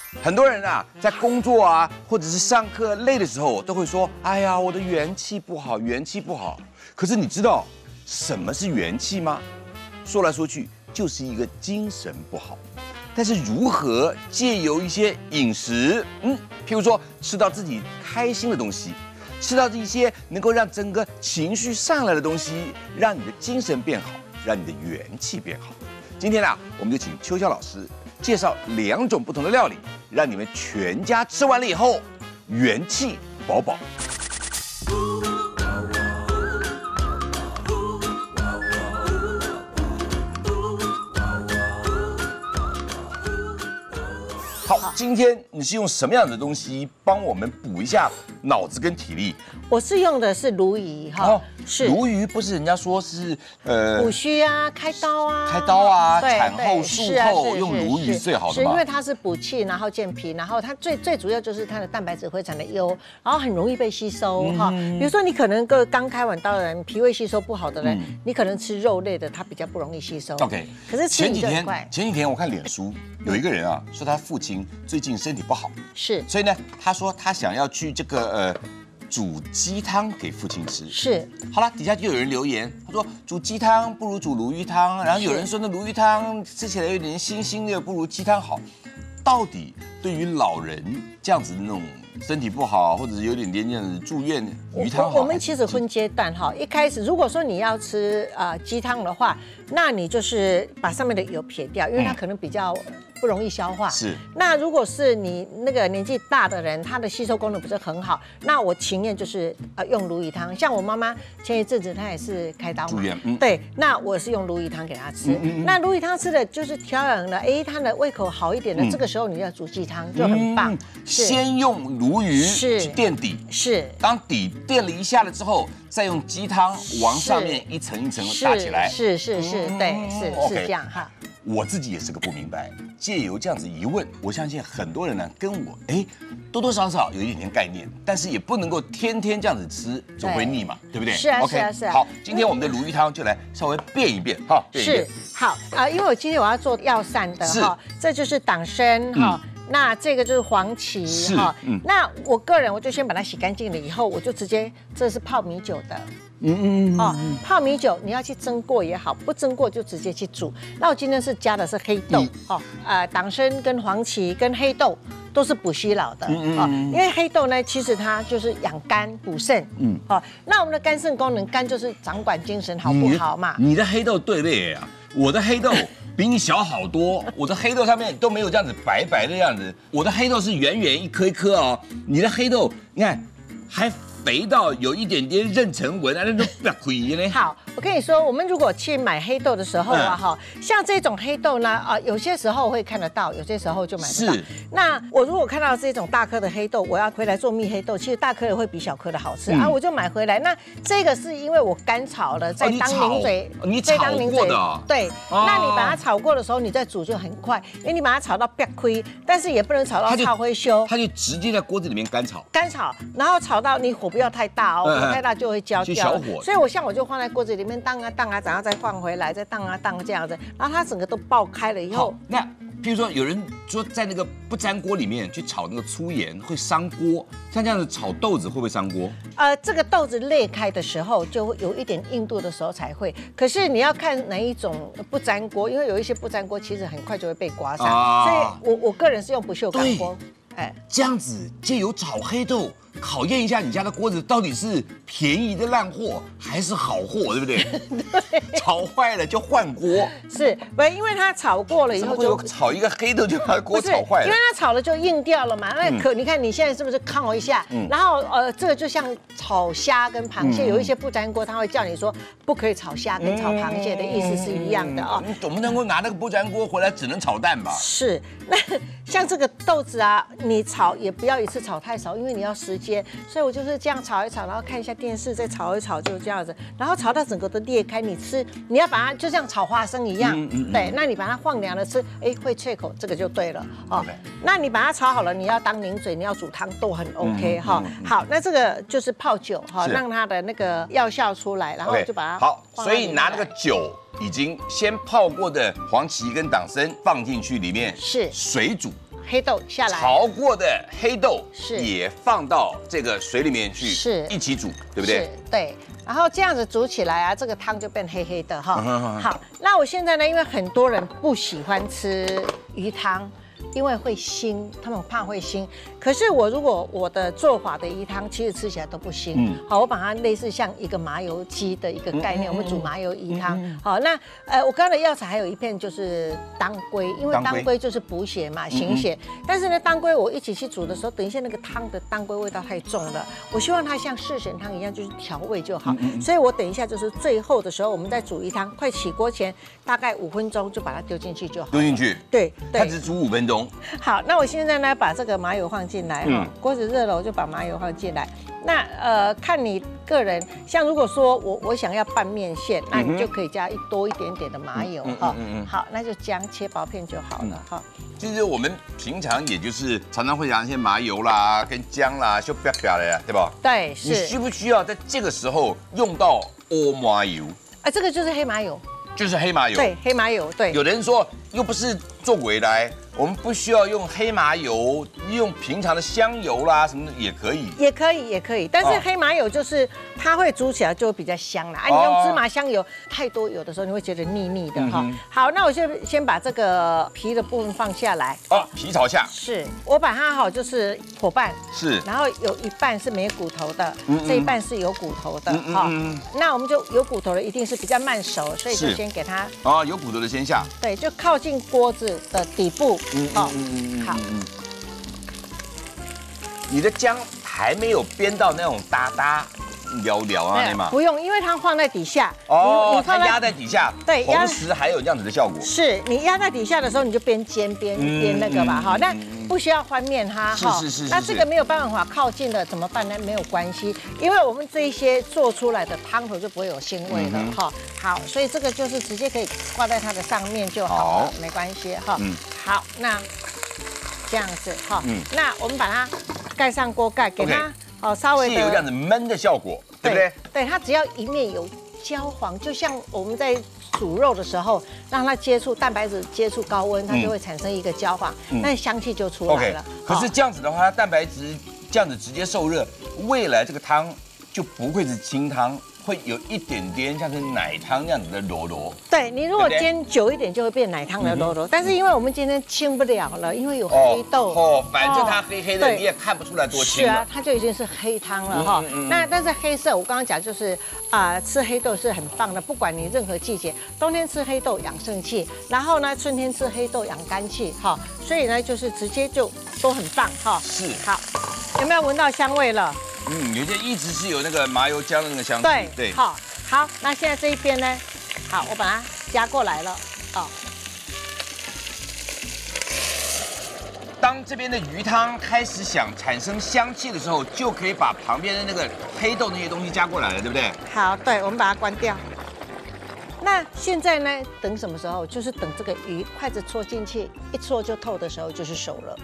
很多人啊，在工作啊，或者是上课累的时候，都会说：“哎呀，我的元气不好，元气不好。”可是你知道什么是元气吗？说来说去，就是一个精神不好。但是如何借由一些饮食，譬如说吃到自己开心的东西，吃到一些能够让整个情绪上来的东西，让你的精神变好，让你的元气变好。今天呢，我们就请秋香老师介绍2种不同的料理，让你们全家吃完了以后元气饱饱。好，今天你是用什么样的东西帮我们补一下脑子跟体力？ 我是用的是鲈鱼哈， 是鲈鱼，不是人家说是补虚啊，开刀啊，产后术后用鲈鱼是最好的是因为它是补气，然后健脾，然后它最主要就是它的蛋白质非常的优，然后很容易被吸收哈。比如说你可能刚开完刀的人，脾胃吸收不好的人，你可能吃肉类的，它比较不容易吸收。 OK， 可是前几天我看脸书有一个人啊，说他父亲最近身体不好， 是， 所以呢，他说他想要去这个煮鸡汤给父亲吃。 是， 好了，底下就有人留言，他说煮鸡汤不如煮鲈鱼汤，然后有人说那鲈鱼汤吃起来有点腥腥的，不如鸡汤好。到底对于老人这样子的那种身体不好，或者是有点这样子住院，鱼汤好？ 我们其实分阶段哈，一开始如果说你要吃鸡汤的话，那你就是把上面的油撇掉，因为它可能比较不容易消化。 是。那如果是你那个年纪大的人，他的吸收功能不是很好，那我情愿就是用鲈鱼汤。像我妈妈前一阵子她也是开刀嘛， 住院， 对，那我是用鲈鱼汤给她吃。那鲈鱼汤吃的就是调养了，她的胃口好一点的，这个时候你要煮鸡汤就很棒。 先用鲈鱼去垫底， 是。 当底垫了一下了之后，再用鸡汤往上面一层一层搭起来。 是，对，是这样哈。 我自己也是个不明白，借由这样子一问，我相信很多人呢跟我多多少少有一点概念，但是也不能够天天这样子吃，总会腻嘛，对不对？ 是啊。 好，今天我们的鲈鱼汤就来稍微变一变哈。 是，好因为我今天我要做药膳的哈，这就是党参哈。那这个就是黄芪哈，那我个人我就先把它洗干净了以后，我就直接这是泡米酒的。泡米酒你要去蒸过也好，不蒸过就直接去煮。那我今天是加的是黑豆党参跟黄芪跟黑豆都是补虚劳的因为黑豆呢，其实它就是养肝补肾那我们的肝肾功能，肝就是掌管精神好不好嘛？ 你的黑豆对类啊，我的黑豆比你小好多，我的黑豆上面都没有这样子白白的样子，我的黑豆是圆圆一颗一颗哦，你的黑豆你看还肥到有一点点妊娠纹，那都不要亏呢。 好，我跟你说，我们如果去买黑豆的时候像这种黑豆呢有些时候会看得到，有些时候就买不到。那我如果看到这种大颗的黑豆，我要回来做蜜黑豆，其实大颗的会比小颗的好吃我就买回来。那这个是因为我干炒了，再当零嘴， 你炒过的对。那你把它炒过的时候，你再煮就很快，因为你把它炒到不要亏，但是也不能炒到炒灰修， 它就直接在锅子里面干炒， 然后炒到你火不要太大火太大就会焦掉。 小火。 所以我就放在锅子里面荡啊，然后再放回来，再荡啊这样子，然后它整个都爆开了以后， 那譬如说有人说在那个不粘锅里面去炒那个粗盐会伤锅，像这样子炒豆子会不会伤锅？ 这个豆子裂开的时候就会有一点硬度的时候才会，可是你要看哪一种不粘锅，因为有一些不粘锅其实很快就会被刮伤，所以我个人是用不锈钢锅。 这样子借由炒黑豆考验一下你家的锅子到底是便宜的烂货还是好货，对不对？对，炒坏了就换锅。是， 不，因为它炒过了以后就炒一个黑豆就把锅炒坏了， 因为它炒了就硬掉了嘛。那你看你现在是不是烤一下？然后这个就像炒虾跟螃蟹，有一些不粘锅他会叫你说不可以炒虾跟炒螃蟹的意思是一样的你总不能够拿那个不粘锅回来只能炒蛋吧？ 是，那像这个豆子啊，你炒也不要一次炒太少，因为你要时间，所以我就是这样炒一炒，然后看一下电视，再炒一炒，就这样子，然后炒到整个都裂开，你吃，你要把它就像炒花生一样，对，那你把它放凉了吃，会脆口，这个就对了那你把它炒好了，你要当零嘴，你要煮汤都很 OK 好，那这个就是泡酒让它的那个药效出来，然后就把它好，所以拿那个酒已经先泡过的黄芪跟党参放进去里面，是水煮。 黑豆下来， 炒过的黑豆是也放到这个水里面去， 是一起煮，对不对？ 是，对。然后这样子煮起来啊，这个汤就变黑黑的哈。好，那我现在呢，因为很多人不喜欢吃鱼汤。因为会腥，他们怕会腥。可是如果我的做法的鱼汤，其实吃起来都不腥。好，我把它类似像一个麻油鸡的一个概念，我们煮麻油鱼汤。好，那我刚才的药材还有一片就是当归，因为当归就是补血嘛，行血。但是呢，当归我一起去煮的时候，等一下那个汤的当归味道太重了，我希望它像四神汤一样，就是调味就好。所以我等一下就是最后的时候，我们在煮鱼汤，快起锅前大概5分钟就把它丢进去就好。 丢进去， 对， 它只煮5分钟。 好，那我现在呢，把这个麻油放进来哈，锅子热了，我就把麻油放进来。那看你个人，像如果说我想要拌面线，那你就可以加多一点点的麻油哈。好，那就姜切薄片就好了哈。 其实我们平常也就是常常会拿一些麻油啦、跟姜啦，就啪啪的呀，对吧？ 对，是。 你需不需要在这个时候用到欧麻油？ 这个就是黑麻油。 就是黑麻油。 对，黑麻油。对。 有的人说又不是做回来。我们不需要用黑麻油，用平常的香油啦，什么的也可以， 也可以。但是黑麻油就是它会煮起来就会比较香啦。你用芝麻香油太多，有的时候你会觉得腻腻的哈。好，那我就先把这个皮的部分放下来。 皮朝下。 是我把它好就是剖半， 是， 然后有一半是没骨头的，这一半是有骨头的哈。那我们就有骨头的一定是比较慢熟，所以就先给它有骨头的先下。 对，就靠近锅子的底部。好。 你的姜还没有煸到那种哒哒聊啊，那吗？ 不用，因为它放在底下。 你它压在底下， 对， 同时还有这样子的效果。 是你压在底下的时候，你就边煎边那个吧，哈。那不需要翻面它，哈。是。那这个没有办法靠近的怎么办呢？没有关系，因为我们这一些做出来的汤头就不会有腥味了，哈。好，所以这个就是直接可以挂在它的上面就好了，没关系，哈。好，那这样子，哈。那我们把它盖上锅盖，给它稍微的有这样子焖的效果，对不对？ 对，它只要一面有焦黄，就像我们在煮肉的时候，让它接触蛋白质接触高温，它就会产生一个焦黄，那香气就出来了。 可是这样子的话，它蛋白质这样子直接受热，未来这个汤就不会是清汤。会有一点点像是奶汤那样子的柔柔。 对，你如果煎久一点，就会变奶汤的柔柔。但是因为我们今天清不了了，因为有黑豆。 反正它黑黑的，你也看不出来多清。 是啊，它就已经是黑汤了哈。那但是黑色，我刚刚讲就是吃黑豆是很棒的，不管你任何季节，冬天吃黑豆养肾气，然后呢春天吃黑豆养肝气哈。所以呢就是直接就都很棒哈。 是。好， 有没有闻到香味了？ 有些一直是有那个麻油姜的那个香气。 对，好，那现在这一边呢，好，我把它加过来了， 当这边的鱼汤开始想产生香气的时候，就可以把旁边的那个黑豆那些东西加过来了，对不对？ 好，对，我们把它关掉。那现在呢，等什么时候？就是等这个鱼筷子戳进去，一戳就透的时候，就是熟了。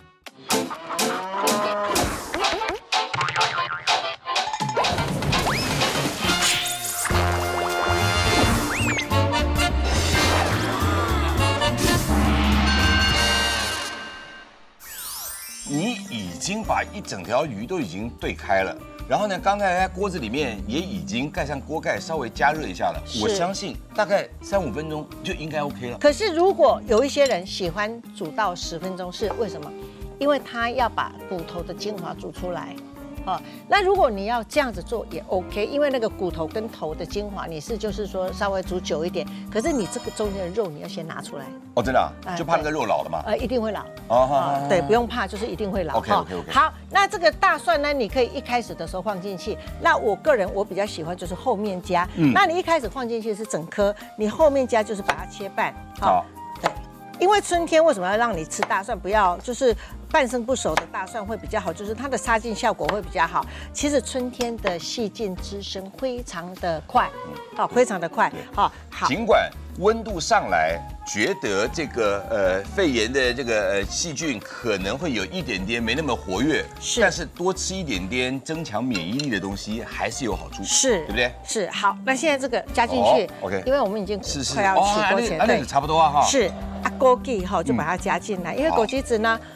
你已经把一整条鱼都已经对开了，然后呢，刚才在锅子里面也已经盖上锅盖，稍微加热一下了。我相信大概3、5分钟就应该 OK 了。 可是如果有一些人喜欢煮到10分钟，是为什么？因为他要把骨头的精华煮出来。那如果你要这样子做也 OK， 因为那个骨头跟头的精华，你是就是说稍微煮久一点，可是你这个中间的肉你要先拿出来。 真的就怕那个肉老了吗？ 一定会老。对，不用怕，就是一定会老。 OK。 好，那这个大蒜呢，你可以一开始的时候放进去。那我个人我比较喜欢就是后面加。那你一开始放进去是整颗，你后面加就是把它切半。好，对，因为春天为什么要让你吃大蒜？不要就是半生不熟的大蒜会比较好，就是它的杀菌效果会比较好。其实春天的细菌滋生非常的快，非常的快。好， 尽管温度上来，觉得这个肺炎的这个细菌可能会有一点点没那么活跃，但是多吃一点点增强免疫力的东西还是有好处，对不对？ 是。好，那现在这个加进去，OK， 因为我们已经快要起锅前， 对，差不多啊哈。 是。枸杞就把它加进来，因为枸杞子呢，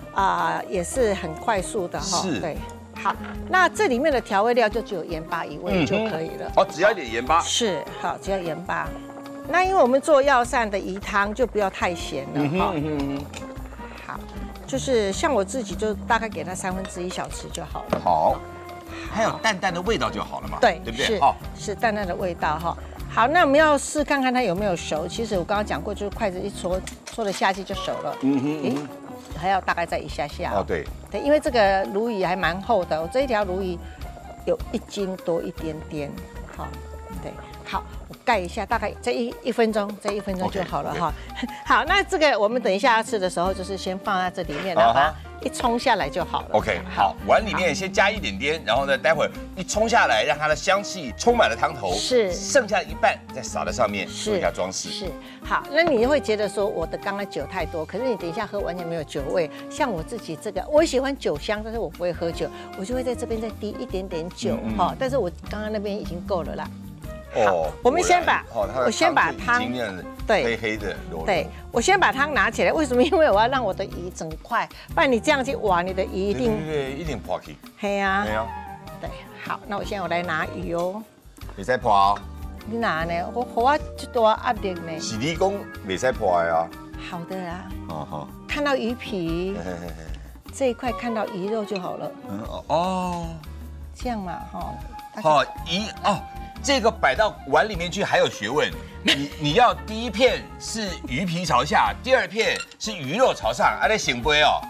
也是很快速的哈。 是， 对。好，那这里面的调味料就只有盐巴一味就可以了。 哦，只要一点盐巴。 是，好，只要盐巴。那因为我们做药膳的鱼汤就不要太咸了哈。好，就是像我自己就大概给它1/3小匙就好了。 好，还有淡淡的味道就好了嘛。 对， 对不对？ 是淡淡的味道哈。好，那我们要试看看它有没有熟。其实我刚刚讲过，就是筷子一戳，戳了下去就熟了。还要大概再一下下。 哦，对。 对，因为这个鲈鱼还蛮厚的，我这一条鲈鱼有1斤多一点点。好，对，好，我盖一下，大概这一分钟，这1分钟就好了哈。好，那这个我们等一下要吃的时候，就是先放在这里面，然后把它一冲下来就好了。 OK， 好，碗里面先加一点点，然后呢，待会儿一冲下来，让它的香气充满了汤头， 是， 剩下一半再撒在上面，做一下装饰。 是，好，那你会觉得说我的刚刚酒太多，可是你等一下喝完全没有酒味。像我自己这个，我喜欢酒香，但是我不会喝酒，我就会在这边再滴一点点酒哈。但是我刚刚那边已经够了啦。哦，我们先把，我先把汤， 对，黑黑的， 对，我先把汤拿起来。为什么？因为我要让我的鱼整块，不然你这样去挖，你的鱼一定一定破去。 嘿呀，对，好，那我现在来拿鱼哦。 袂使破哦。 你拿呢？我这多压力呢。 是你讲袂使破的啊。 好的啊。看到鱼皮，这一块看到鱼肉就好了。这样嘛， 好，鱼哦。这个摆到碗里面去还有学问，你要第一片是鱼皮朝下，第2片是鱼肉朝上，还得醒杯哦。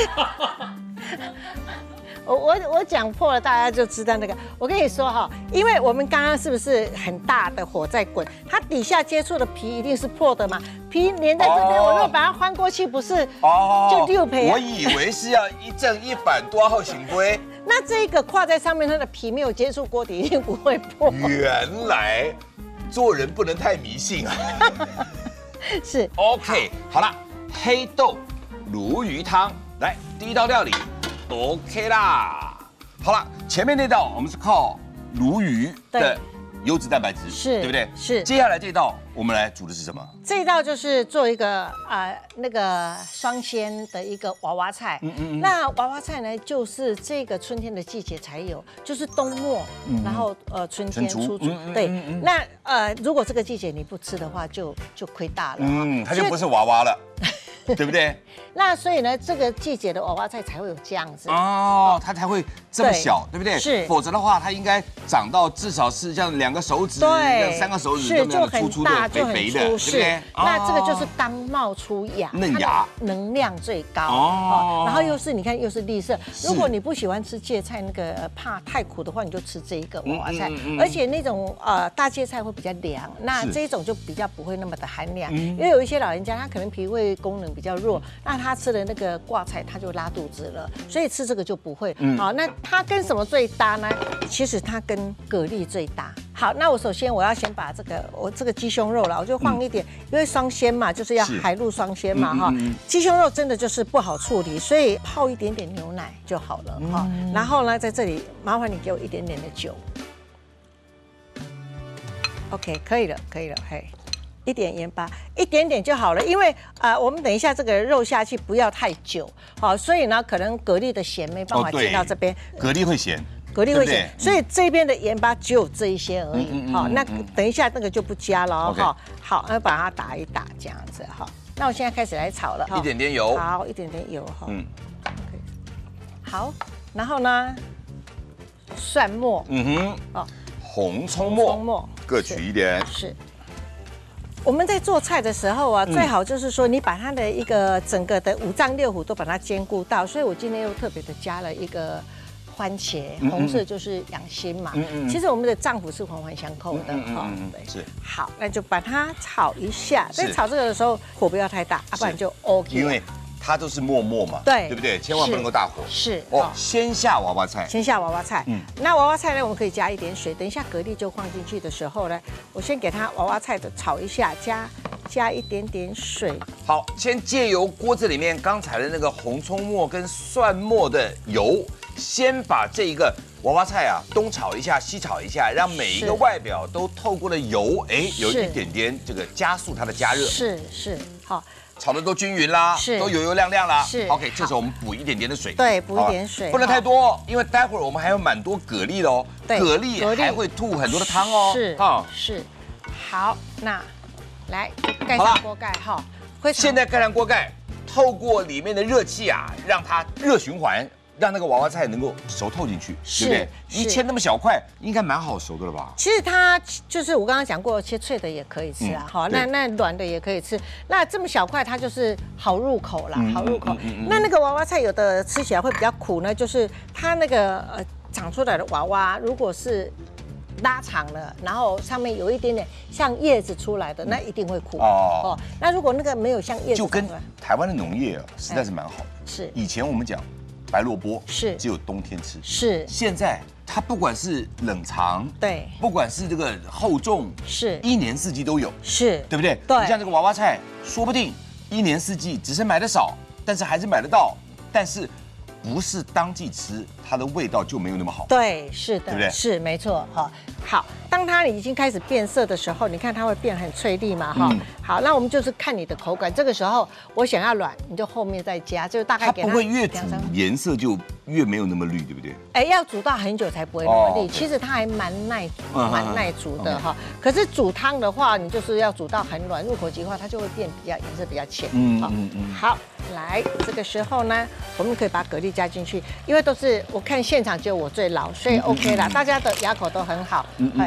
我讲破了，大家就知道那个。我跟你说哈，因为我们刚刚是不是很大的火在滚，它底下接触的皮一定是破的嘛，皮连在这边，我如果把它翻过去，不是就6赔？ 我以为是要一正一反多后醒杯。 那这个挂在上面，它的皮没有接触锅底，一定不会破。 原来做人不能太迷信啊。 是 OK， 好了，黑豆鲈鱼汤，来第一道料理 OK 啦。好了，前面那道我们是靠鲈鱼的优质蛋白质， 是，对不对？ 是。 接下来这道我们来煮的是什么？ 这一道就是做一个那个双鲜的一个娃娃菜。那娃娃菜呢，就是这个春天的季节才有，就是冬末，然后春天出煮。对，那如果这个季节你不吃的话，就亏大了。 它就不是娃娃了。对不对？ 那所以呢，这个季节的娃娃菜才会有这样子它才会这么小，对不对？ 是， 否则的话，它应该长到至少是像2个手指，对，3个手指这么样粗粗的、肥肥的，对不对？ 那这个就是刚冒出芽， 嫩芽， 能量最高然后又是你看又是绿色。如果你不喜欢吃芥菜，那个怕太苦的话，你就吃这一个娃娃菜。而且那种大芥菜会比较凉，那这种就比较不会那么的寒凉。因为有一些老人家他可能脾胃功能比较弱，那他吃的那个挂菜他就拉肚子了，所以吃这个就不会。好，那它跟什么最搭呢？其实它跟蛤蜊最搭。好，那我首先我要先把我这个鸡胸肉了，我就放一点，因为双鲜嘛，就是要海陆双鲜嘛哈。鸡胸肉真的就是不好处理，所以泡一点点牛奶就好了哈。然后呢，在这里麻烦你给我一点点的酒。OK， 可以了，可以了，嘿。一点盐巴，一点点就好了，因为我们等一下这个肉下去不要太久，好，所以呢，可能蛤蜊的咸没办法进到这边， 蛤蜊会咸， 蛤蜊会咸，所以这边的盐巴只有这一些而已，好，那等一下那个就不加了哈，好，那把它打一打这样子哈，那我现在开始来炒了， 一点点油， 好，一点点油哈，好，然后呢，蒜末， 红葱末，各取一点， 是。我们在做菜的时候啊，最好就是说你把它的一个整个的5脏6腑都把它兼顾到，所以我今天又特别的加了一个番茄，红色就是养心嘛。其实我们的脏腑是环环相扣的哈。对，是。好，那就把它炒一下，在炒这个的时候火不要太大，不然就 OK。 因为它都是沫嘛，对不对？千万不能够大火。 是先下娃娃菜， 先下娃娃菜。那娃娃菜呢，我们可以加一点水。等一下蛤蜊就放进去的时候呢，我先给它娃娃菜的炒一下，加一点点水。 好，先借由锅子里面刚才的那个红葱末跟蒜末的油，先把这一个娃娃菜东炒一下西炒一下，让每一个外表都透过了油，有一点点这个加速它的加热。 是，好。 炒的都均匀啦， 是都油油亮亮啦。 是 OK， 这时候我们补一点点的水。 对，补一点水， 不能太多，因为待会儿我们还有蛮多蛤蜊的哦。 对， 蛤蜊还会吐很多的汤哦。 是是。好，那来盖上锅盖哈。 现在盖上锅盖，透过里面的热气啊，让它热循环。让那个娃娃菜能够熟透进去，对不对？一切那么小块，应该蛮好熟的了吧？ 其实它就是我刚刚讲过，切脆的也可以吃啊，哈，那软的也可以吃。那这么小块，它就是好入口啦，好入口。那个娃娃菜有的吃起来会比较苦呢，就是它那个长出来的娃娃，如果是拉长了，然后上面有一点点像叶子出来的，那一定会苦哦。那如果那个没有像叶子， 就跟台湾的农业啊，实在是蛮好的。 是， 以前我们讲。白萝卜是只有冬天吃， 是现在它不管是冷藏， 对， 不管是这个厚重， 是一年四季都有， 是对不对？ 对， 你像这个娃娃菜，说不定一年四季只是买的少，但是还是买得到，但是不是当季吃，它的味道就没有那么好。 对，是的， 对不对？ 是没错，哈。好，当它已经开始变色的时候，你看它会变很脆粒嘛，哈。好，那我们就是看你的口感。这个时候我想要软，你就后面再加，就大概给它。 它不会越煮颜色就越没有那么绿，对不对？ 哎，要煮到很久才不会那么绿。其实它还蛮耐煮的哈。可是煮汤的话，你就是要煮到很软，入口即化，它就会变比较颜色比较浅。好，来这个时候呢，我们可以把蛤蜊加进去，因为都是我看现场只有我最老，所以 OK 啦，大家的牙口都很好。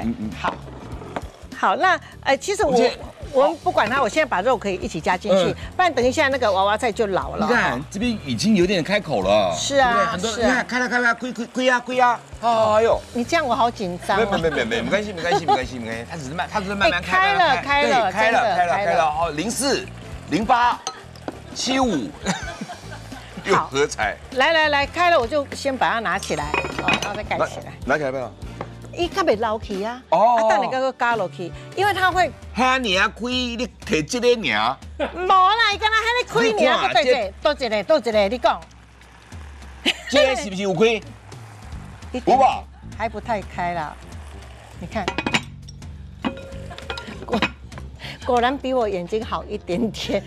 好，那其实我们不管它，我现在把肉可以一起加进去，不然等一下那个娃娃菜就老了。 你看这边已经有点开口了。 是啊， 很多你看开了，亏呀！哎呦， 你这样我好紧张。 没关系，它只是慢慢开了。 开了。 哦，04、08、75。又合菜。 来，开了我就先把它拿起来，然后再盖起来。 拿起来没有？ 伊较袂捞起啊，等你个加落去，因为它会。 遐尔开，你摕这个尔？ 无啦，伊敢若遐咧开尔，多一个，你讲。 这个是不是有开？有吧？ 还不太开啦，你看。果然比我眼睛好一点点。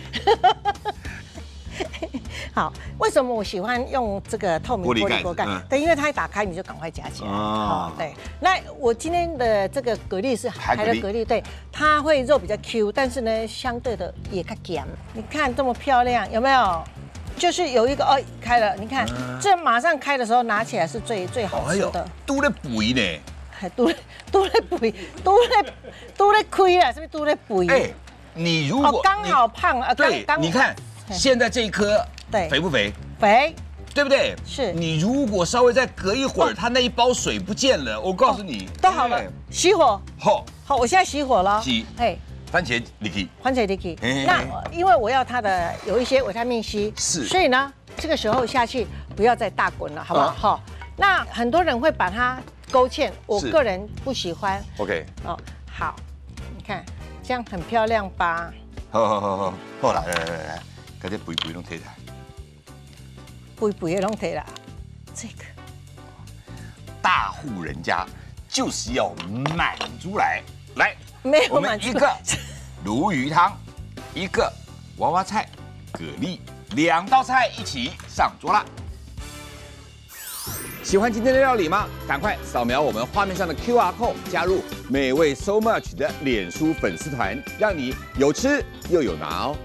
好，为什么我喜欢用这个透明玻璃锅盖？对，因为它一打开你就赶快夹起来。对。那我今天的这个蛤蜊是海的蛤蜊，对，它会肉比较 Q， 但是呢，相对的也较咸。你看这么漂亮，有没有？就是有一个开了，你看这马上开的时候拿起来是最好吃的。 都在肥呢。 都在肥，都在亏啊，是不是都在肥？ 哎，你如果刚好胖啊， 对，你看。现在这一颗肥不肥？ 肥， 对不对？ 是。 你如果稍微再隔一会儿，它那一包水不见了，我告诉你， 都好了。熄火。 好， 我现在熄火了。 熄。嘿，番茄 Licky。 番茄 Licky。那因为我要它的有一些维他命 C， 是。 所以呢，这个时候下去不要再大滚了，好不好？好。那很多人会把它勾芡，我个人不喜欢。 OK。 好，你看这样很漂亮吧？ 好来。把这肥拢摕来， 肥的拢摕来，这个大户人家就是要满足来， 没有满足。 我们一个鲈鱼汤，一个娃娃菜、蛤蜊，2道菜一起上桌啦。喜欢今天的料理吗？赶快扫描我们画面上的 QR code， 加入美味 So Much 的脸书粉丝团，让你有吃又有拿哦。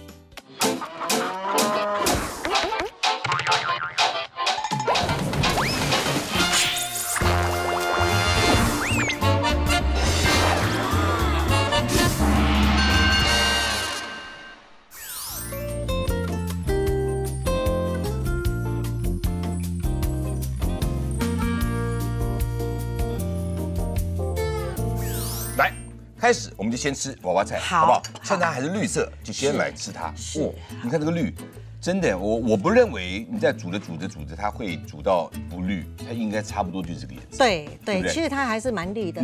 来，开始我们就先吃娃娃菜，好不好？趁它还是绿色，就先来吃它。 是， 你看这个绿，真的，我不认为你在煮着，它会煮到不绿，它应该差不多就是这个颜色。 对，其实它还是蛮绿的，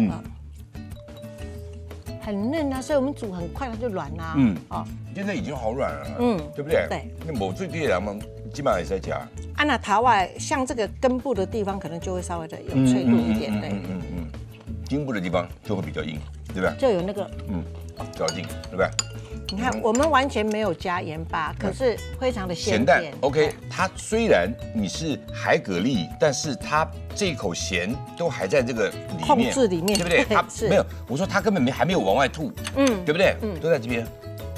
很嫩啊，所以我们煮很快它就软啦。 现在已经好软了，对不对？对。那某最低的人们基本上也是在加。 那桃外像这个根部的地方，可能就会稍微的有脆度一点，对。 茎部的地方就会比较硬，对不对？ 就有那个嚼劲，对不对？ 你看，我们完全没有加盐巴，可是非常的鲜淡甜。 ，OK， 它虽然你是海蛤蜊，但是它这一口咸都还在这个里面， 控制里面， 对不对？它是没有，我说它根本还没有往外吐，对不对？都在这边，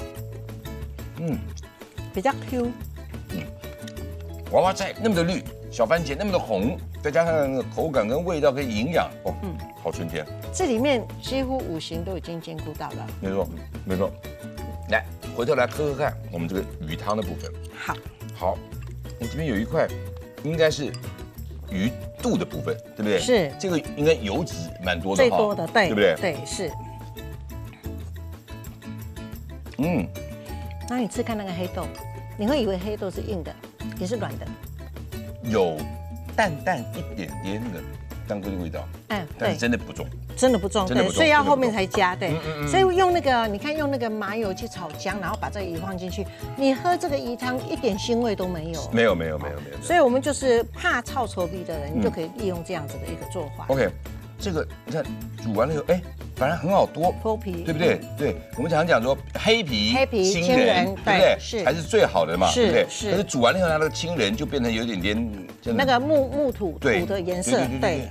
比较 Q。 娃娃菜那么的绿，小番茄那么的红，再加上那个口感跟味道跟营养，哦，好春天。 这里面几乎5行都已经兼顾到了。 没错，没错。来，回头来喝看我们这个鱼汤的部分。 好， 好，我这边有一块，应该是鱼肚的部分，对不对？ 是。 这个应该油脂蛮多的， 最多的，对， 对不对？ 对，是。那你吃看那个黑豆，你会以为黑豆是硬的，也是软的。 有淡淡一点点那个当归的味道，但是真的不重。 真的不重，对，所以要后面才加，对，所以用那个，你看用那个麻油去炒姜，然后把这个鱼放进去，你喝这个鱼汤一点腥味都没有， 没有。 所以我们就是怕臭稠鼻的人，就可以利用这样子的一个做法。 OK， 这个你看煮完了以后，反而很好脱皮，对不对？对，我们常讲说黑皮青仁，对不对？是还是最好的嘛，对不对？是。可是煮完了以后，它那个青仁就变成有点点那个木土的颜色，对。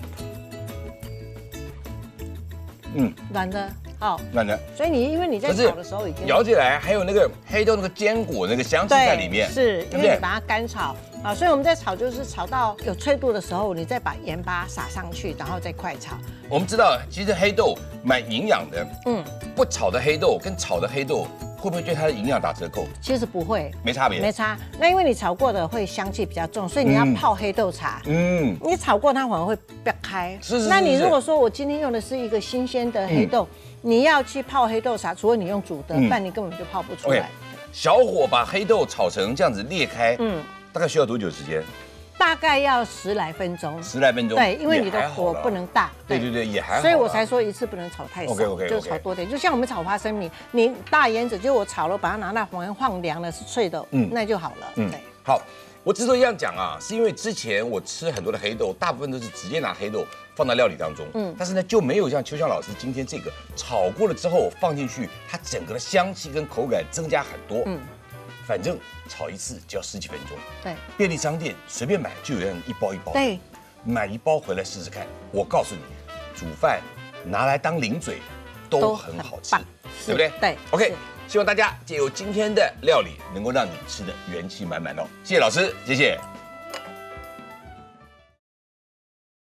软的，好，软的。所以因为你在炒的时候已经咬起来，还有那个黑豆那个坚果那个香气在里面， 是因为你把它干炒啊，所以我们在炒就是炒到有脆度的时候，你再把盐巴撒上去，然后再快炒。 我们知道，其实黑豆蛮营养的，不炒的黑豆跟炒的黑豆会不会对它的营养打折扣？ 其实不会， 没差别， 没差。那因为你炒过的会香气比较重，所以你要泡黑豆茶。你炒过它反而会爆开。是。那你如果说我今天用的是一个新鲜的黑豆，你要去泡黑豆茶，除非你用煮的，不然你根本就泡不出来。 小火把黑豆炒成这样子裂开，大概需要多久时间？ 大概要10来分钟。 10来分钟。 对，因为你的火不能大。 对，也还好。 所以我才说一次不能炒太少，就炒多点。就像我们炒花生米，你大盐子就我炒了，把它拿到房间放凉了是脆的，那就好了。对。 好，我之所以这样讲啊，是因为之前我吃很多的黑豆，大部分都是直接拿黑豆放到料理当中，但是呢就没有像秋香老师今天这个炒过了之后放进去，它整个的香气跟口感增加很多。反正炒一次就要10几分钟。对，便利商店随便买就有人一包一包。对，买1包回来试试看。我告诉你，煮饭拿来当零嘴都很好吃，对不对？对。OK， 希望大家借由今天的料理，能够让你吃的元气满满哦。谢谢老师，谢谢。